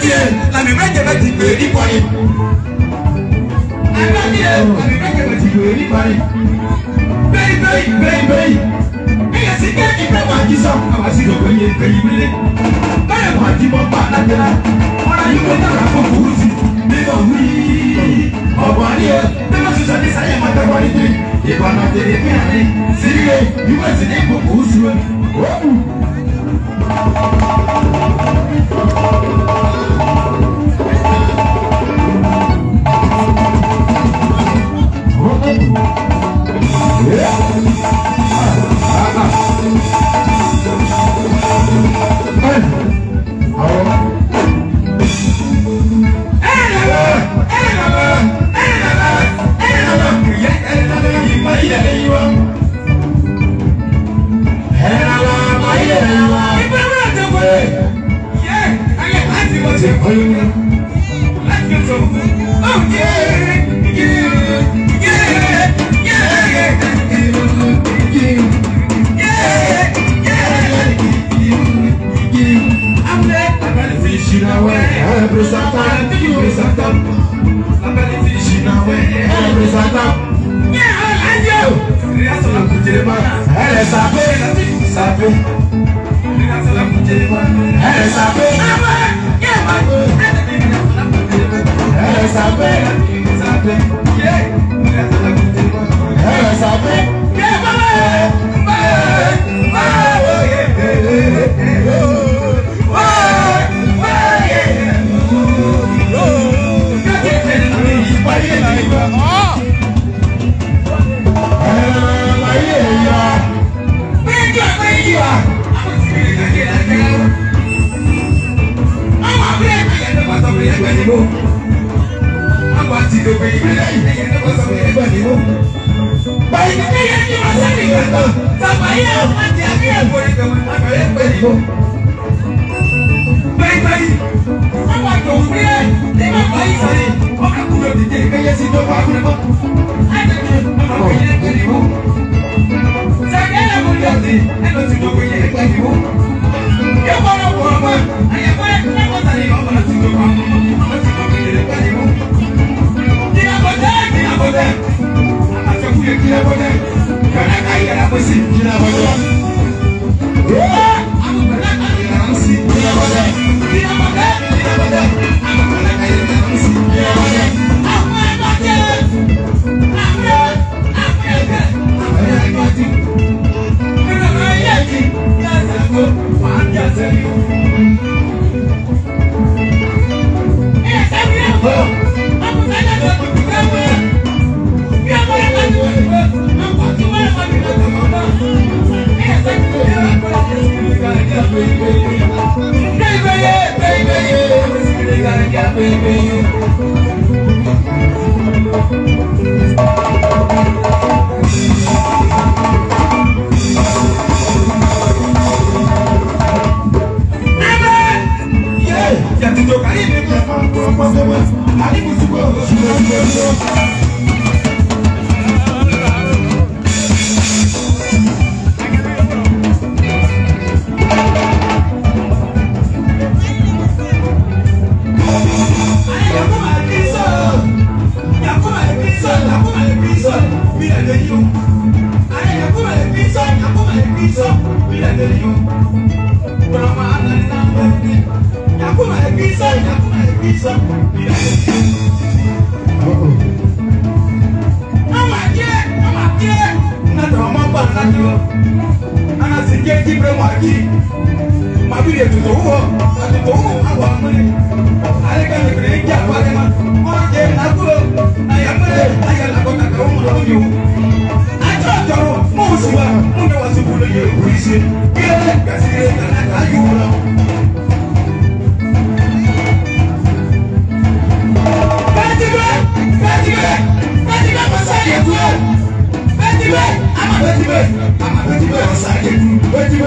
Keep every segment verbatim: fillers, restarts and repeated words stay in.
La mémoire de votre petit poignet. La mémoire de votre petit poignet. Baby, baby, baby. Et la cigarette qui prend ma guisson. On va s'y revenir, payer, payer. Pas le bras qui m'en parle là, là. On a eu le temps à faire pour aussi. Mais bon, oui. On va aller. Mais moi, je suis allé, ça y est, ma qualité. Et pas ma télé, mais c'est lui. Il va se dire beaucoup sur.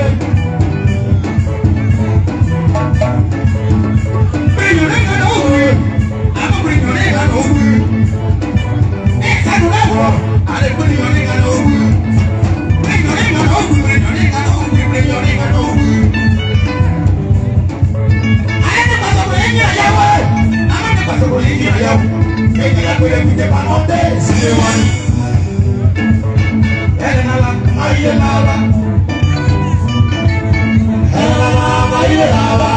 Hey, you Pite panote, sile wani. Ele nala, aye nala. Ele nala, aye nala.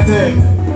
terre.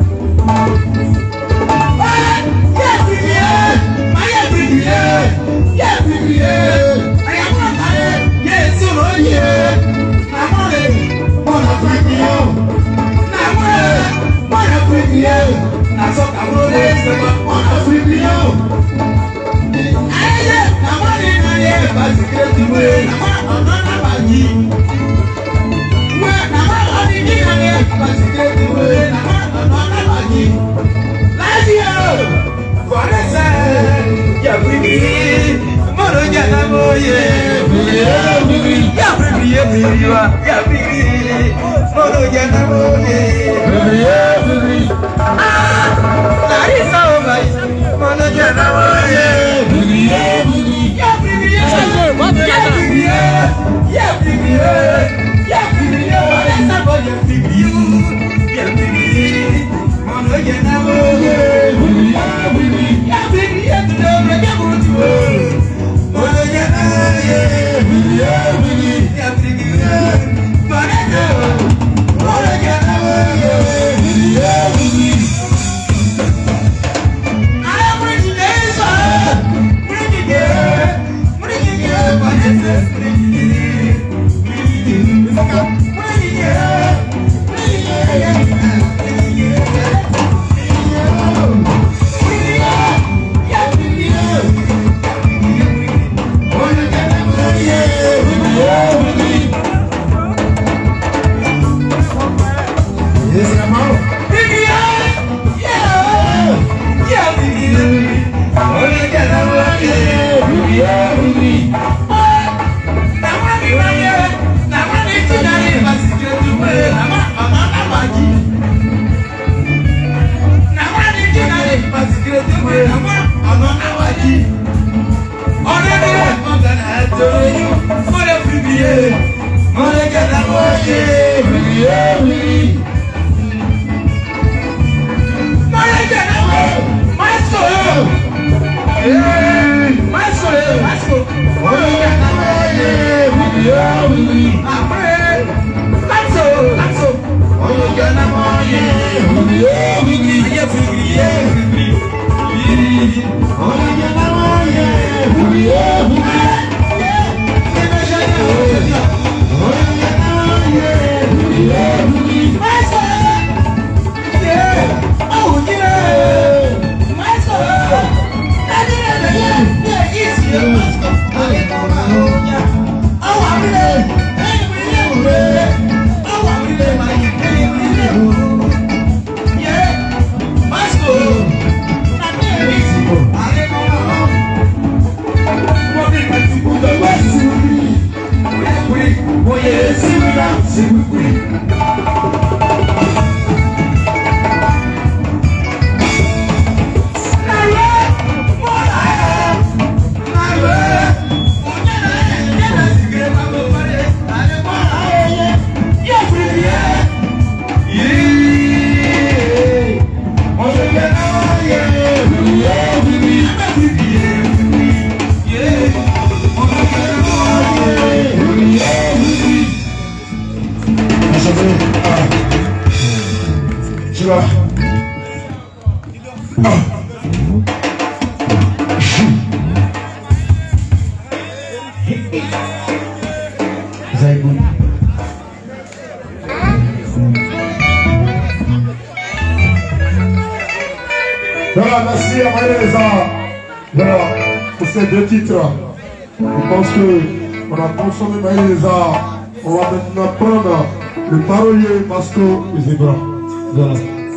Voilà, merci à Maëleza. Voilà, pour ces deux titres. Je pense qu'on a consommé Maëleza. On va maintenant prendre le parolier Masco et Zebra. Voilà.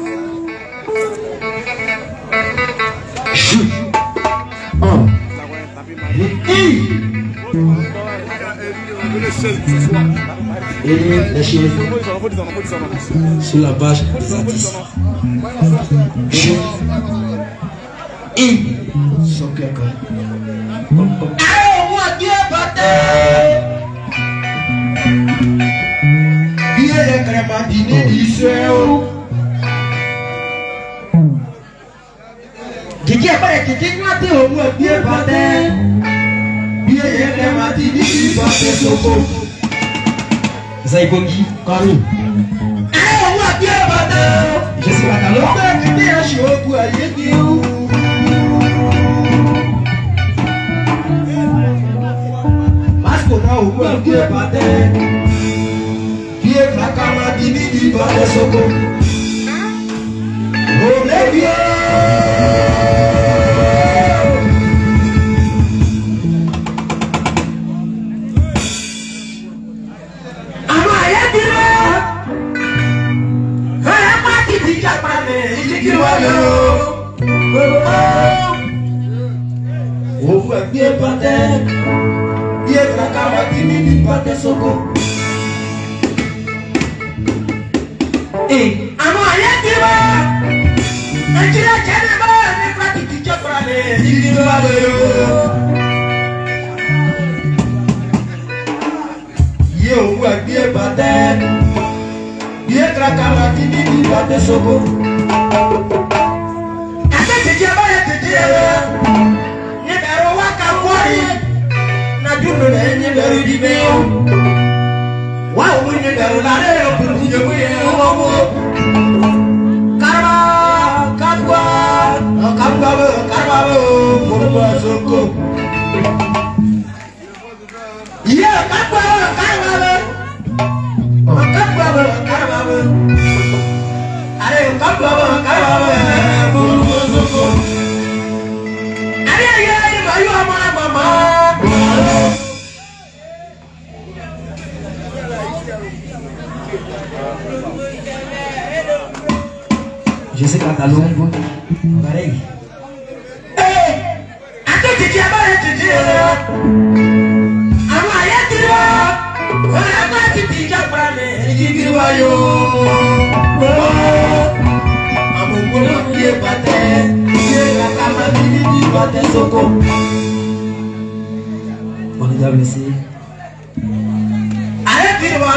Un. Et les chaises sur la bâche des artistes. Je et son cœur. Allez, moi Dieu bâté. Il y a les crématines d'Israël. Qui a pas été qui a été au moins Dieu bâté. Il y a les crématines d'Israël. Zaibongi, Kari. Allez, moi Dieu Je suis pas dans le bain, tu es un chou, Mascona au bout qui est pas terre, qui est la camarade qui dit pas de soko. Oh les vieux, amaya dire, kaya mati di japane, iki wayo. Oh bout qui est pas terre. La cama qui n'y pas de soko. Eh, amo ayé ti wá. Nàìjíríà jẹ́ ní báyọ̀ ní pàtìkì jọ́pọ̀ rẹ̀ yìí ló wà lóyò. Yé owó ẹgbẹ́ bàtẹ́. Yé la cama qui n'y pas de soko. Àti tìjì ẹ báyọ̀ tìjì ẹ lọ. Ní ẹ̀rọ wá ká wọ́ọ̀rì. Juno na enye beru di meyo wa umunye beru la re okunju je mu ye owo karma karwa karwa karwa korba soko ye karwa karwa karwa karwa are karwa karwa korba soko are ye bayu amana mama. Je sais qu'à Talon, pareil. Eh, attends, tu dis à moi, tu dis là. À moi, il y a du roi. Voilà, moi, tu dis qu'à moi, il y a du roi. À mon boulot, qui est pas terre, qui est la camarade, qui dit pas terre, soko. On est déjà blessé. Allez, du roi,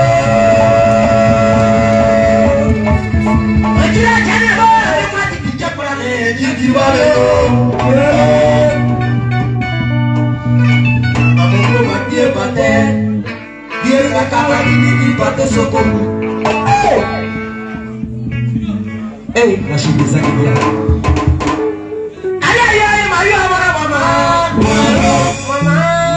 hey, la chute des agréables. Aïe aïe aïe, Mario, maman, maman, maman,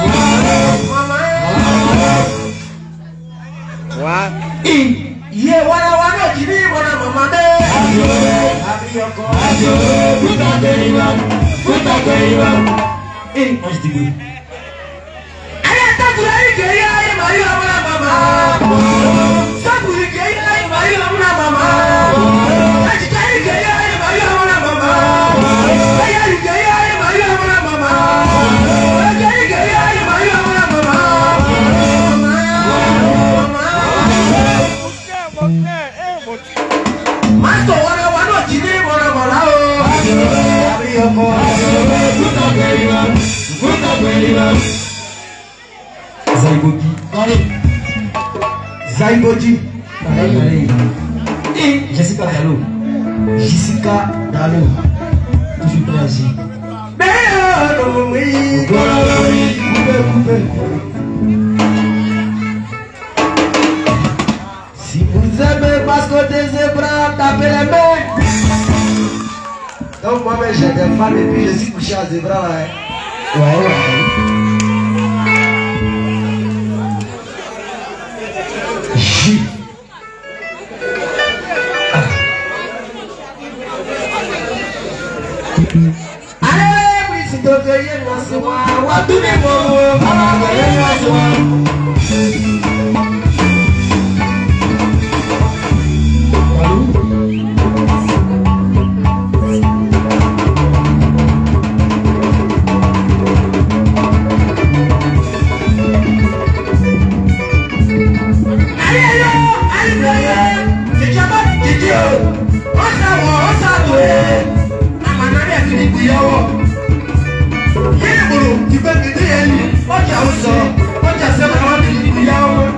maman, maman. Ye wana wana jini wana mama de. Abiyoko, abiyoko, puta keriba, puta keriba. Eh, moi je dis. Allez, t'as voulu que ya ye Mario wana mama. T'as voulu que ya ye Mario wana mama. T'as dit que ya ye Mario wana mama. T'as dit que ya ye Mario wana mama. T'as dit que ya ye Mario wana mama. Masto wana wana jini wana wana o. Abiyoko, abiyoko, puta keriba, puta keriba. Zaiboji, Zaiboji, et Jessica Dalo, Jessica Dalo, toujours précis. Si vous aimez parce que des zébras, tapez les mains. Donc moi-même j'ai des fans et puis je suis couché à zébra. Hein. Ouais, ouais. J. Allez, oui, si tu veux gagner, moi c'est moi. Wa tous les mots, va gagner, moi c'est moi. Ọjà ọsọ, ọjà sẹ́wọ̀n àwọn ènìyàn ìyá wọn.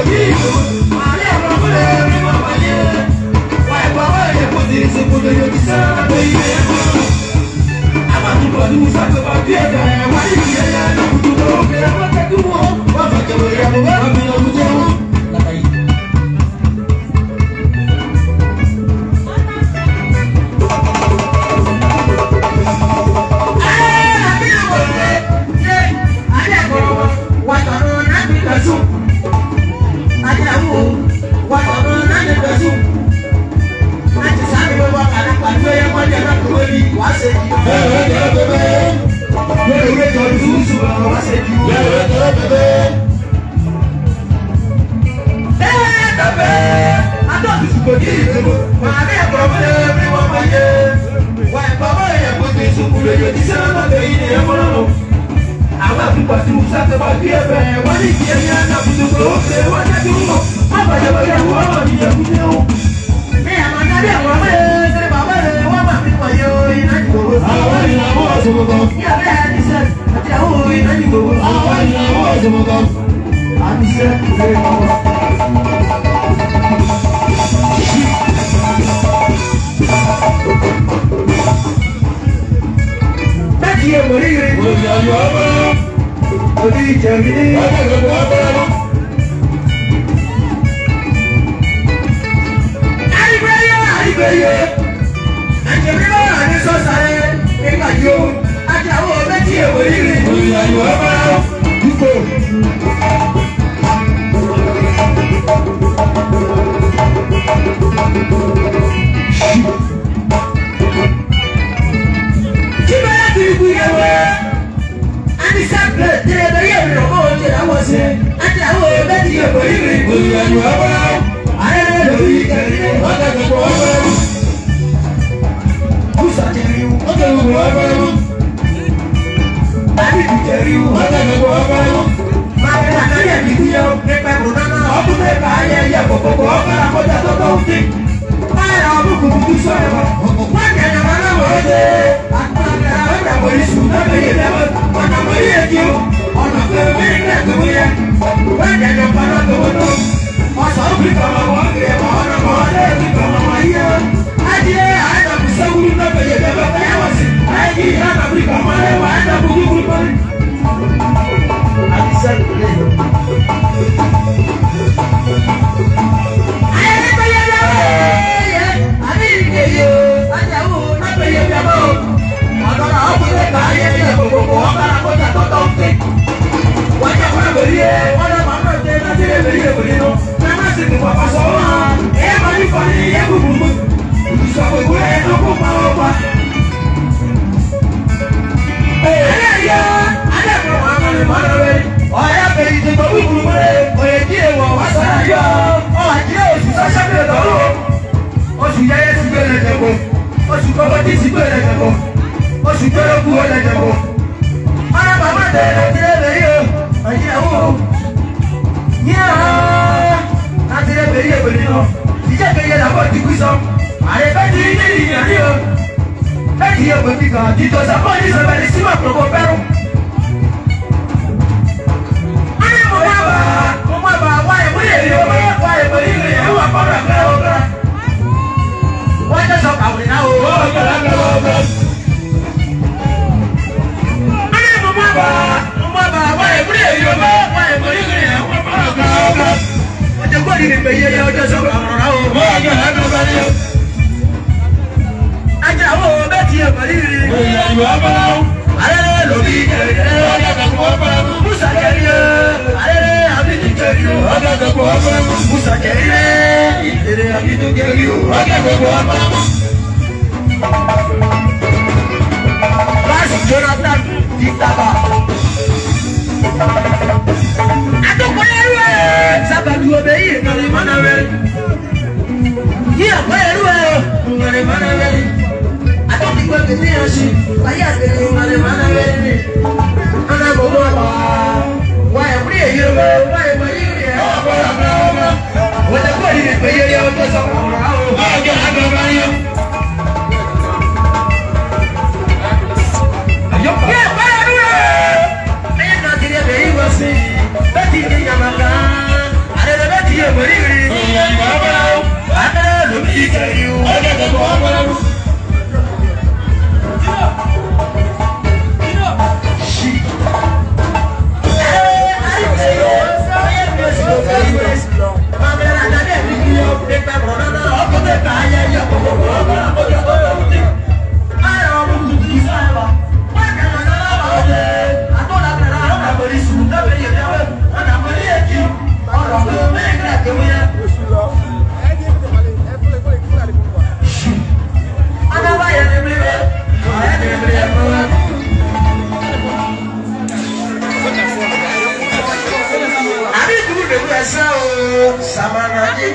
Betty,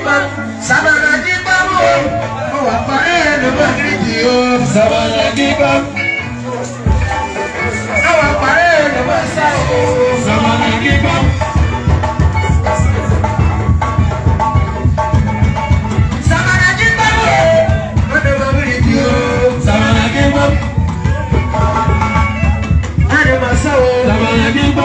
jiba, sabana jiba mo. Mo wa pare no magriti o, sabana jiba. Mo wa pare no masa o, sabana jiba. Sabana jiba mo, mo no magriti o, sabana jiba. Ane masa o, sabana jiba.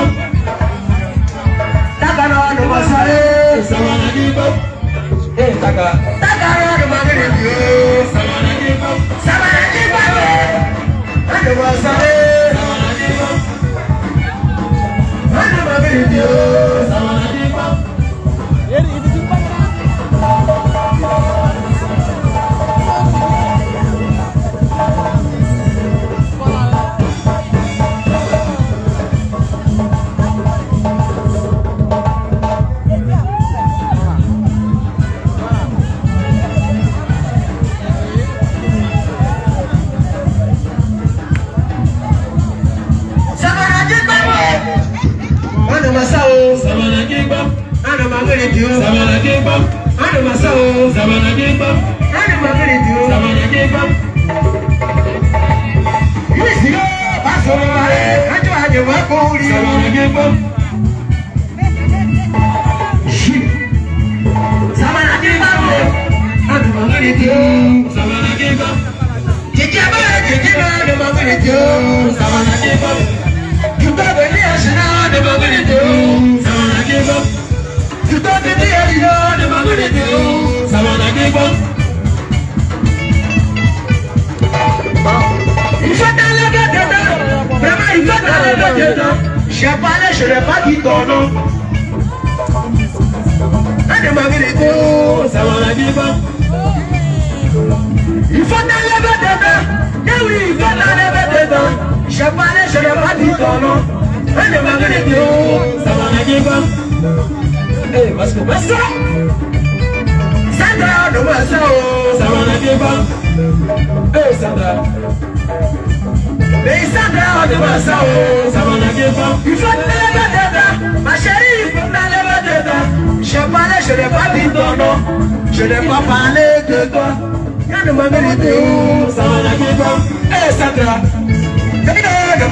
Takano no masare, sabana jiba. Eh, taka. Takano no magriti o, sabana jiba. Sabana jiba mo, ane masare, sabana jiba. Ane magriti o, sabana jiba. Yeri itu jiba. Masao, sabana jiba, ana magere dio, sabana jiba, ana masao, sabana jiba, ana magere dio, sabana jiba. Yesi, paso mare, ajo ajo wakuri, sabana jiba. Sabana jiba, ana magere dio, sabana jiba. Jiba, jiba, ana magere dio, sabana jiba. Kita beli asana de magere dio, sabana jiba. Kita beli asana de magere dio, sabana jiba. Il faut aller dedans, vraiment il faut aller dedans. Je parle, je n'ai pas dit ton nom. De magere dio, sabana jiba. Il faut aller dedans, eh oui il faut aller dedans. Je parle, je n'ai pas dit ton nom. Ane magere dio, sabana jiba. Eh, masko masa. Sandra no masa o, sabana jiba. Eh, Sandra. Eh, Sandra no masa o, sabana jiba. Il faut aller dedans, ma chérie, il faut aller dedans. Je parlais, je n'ai pas dit ton nom. Je n'ai pas parlé de toi. Ane magere dio, sabana jiba. Eh, Sandra. Il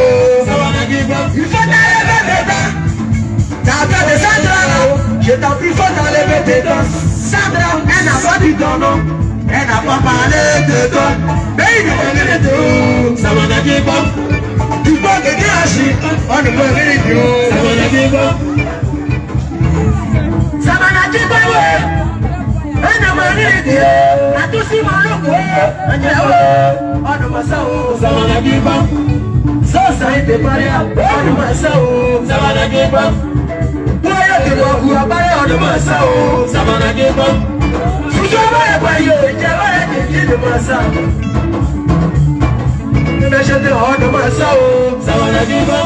faut t'enlever dedans. T'as peur de Sandra. Je t'en prie, il faut t'enlever dedans. Sandra, elle n'a pas dit ton nom. Elle n'a pas parlé de toi. Mais il ne peut rien dire. Ça m'en a dit pas. Tu peux que tu agis. On ne peut rien dire. Ça m'en a dit pas. Ça m'en a dit pas, ouais. Elle ne m'a rien dit. A tous si mon look, ouais. On ne m'a ça, ça m'en a dit pas. So sai te paria, onu masao, sabana geba. Boya te boku abaya onu masao, sabana geba. Sujo baya bayo, jabara te jide masao. Nashate onu masao, sabana geba.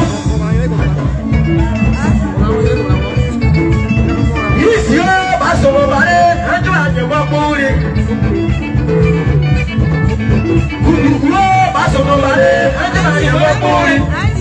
Yisyo baso mabare, anjo anjo maburi. Kukulo baso mabare, anjo anjo maburi.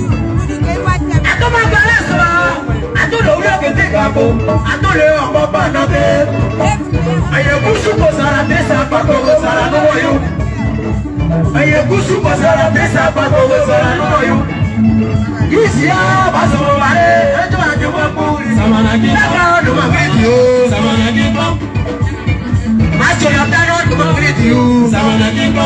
Atoma balasa, atolo ulo kete gabo, atolo omo banabe. Aye kusu ko sara tesa pako ko sara no yo. Aye kusu ko sara tesa pako ko sara no yo. Yisya baso mabare, anjo anjo maburi. Samana geba, no magretio, samana geba. Macho ya tano no magretio, samana geba.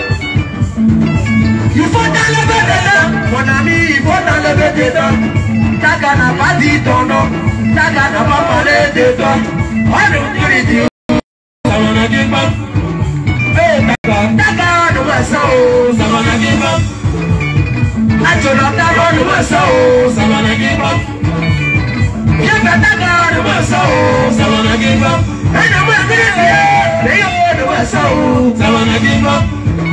Il faut t'enlever dedans, mon ami, il faut t'enlever dedans. Taka n'a pas dit ton nom, Taka n'a pas parlé de toi. On ne peut dire. Ça m'en a dit pas. Eh, Taka, Taka, nous va ça, ça m'en a dit pas. Atchola, Taka, nous va ça, ça m'en a dit pas. Viens, Taka, nous va ça, ça m'en a dit pas. Eh, nous va dire, nous va ça, ça m'en a dit pas.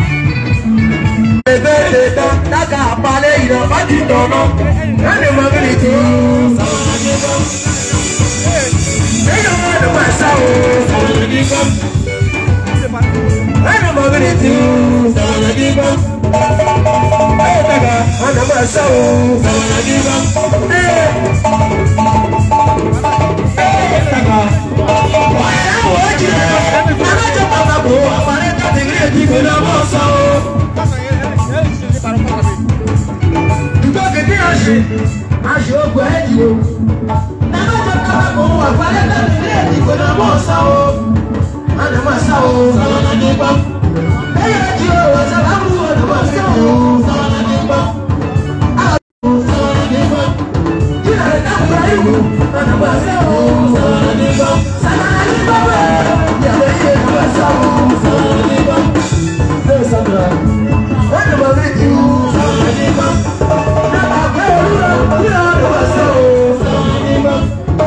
Taka a parlé, il n'a pas dit ton nom. Elle ne m'a pas dit tout. Ça va la gueule. Elle ne m'a pas ça. Ça va la gueule. Elle ne m'a pas dit tout. Ça va la gueule. Eh, Taka, elle ne m'a pas ça. Ça va la gueule. Eh, eh, Taka. aṣọ ògùn ẹ̀dì o. Nàbàjọ́ kábàkọ̀ wà balẹ̀ bẹ́ẹ̀ ní ẹ̀dì kò náà mọ̀ sá o. Àná máa sá o. Sàlọ́nà ní gbọ́. Ẹ̀yẹ ẹ̀dì o, sàlámù ọ̀nà máa sá o. Sàlọ́nà ní gbọ́. Sàlọ́nà ní gbọ́. Jìnnà rẹ̀ náà kúrò ayé wò. Àná máa sá o. Sàlọ́nà ní gbọ́. Sàlọ́nà ní gbọ́ wẹ̀. Yàrá yẹ ẹ̀ máa sá o. Sàlọ́nà ní gbọ́. Bẹ́ẹ̀ Sandra. Àná máa rí ju. Sàlọ́nà ní gbọ́. Nàbà pé olúwa kúrò àná máa sá o. Sàlọ́nà ní gbọ́.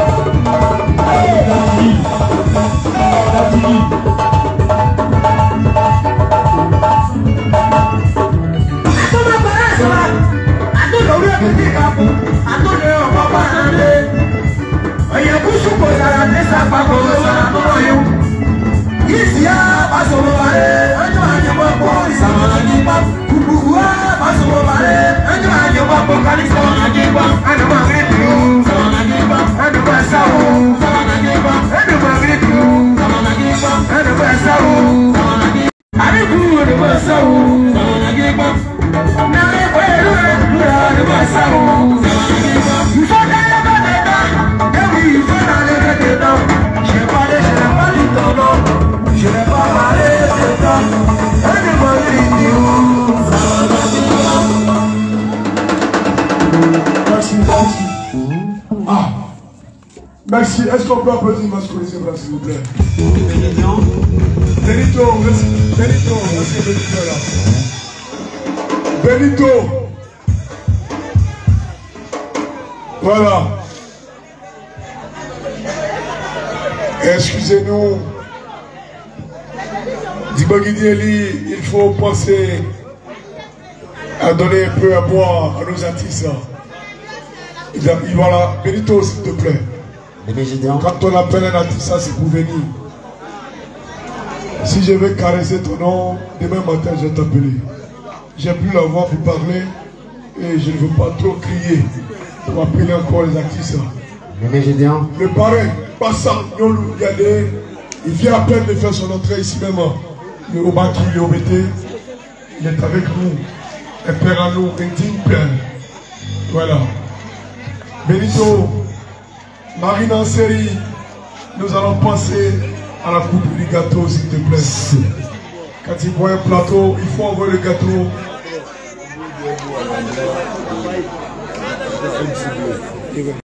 Merci. Est-ce qu'on peut applaudir Mascolisé, s'il vous plaît? Benito, merci. Benito, merci Benito là. Benito. Voilà. Excusez-nous. Dibagidi, il faut penser à donner un peu à boire à nos artistes. Voilà, Benito, s'il te plaît. Quand on appelle un artiste, c'est pour venir. Si je vais caresser ton nom, demain matin, je vais t'appeler. J'ai plus la voix pour parler et je ne veux pas trop crier pour appeler encore les artistes. Le parrain, passant, il vient à peine de faire son entrée ici même. Le Obaki, le O B T, il est avec nous. Un père à nous, un digne père. Voilà. Benito, Marine en série, nous allons passer à la coupe du gâteau, s'il te plaît. Quand il voit un plateau, il faut envoyer le gâteau.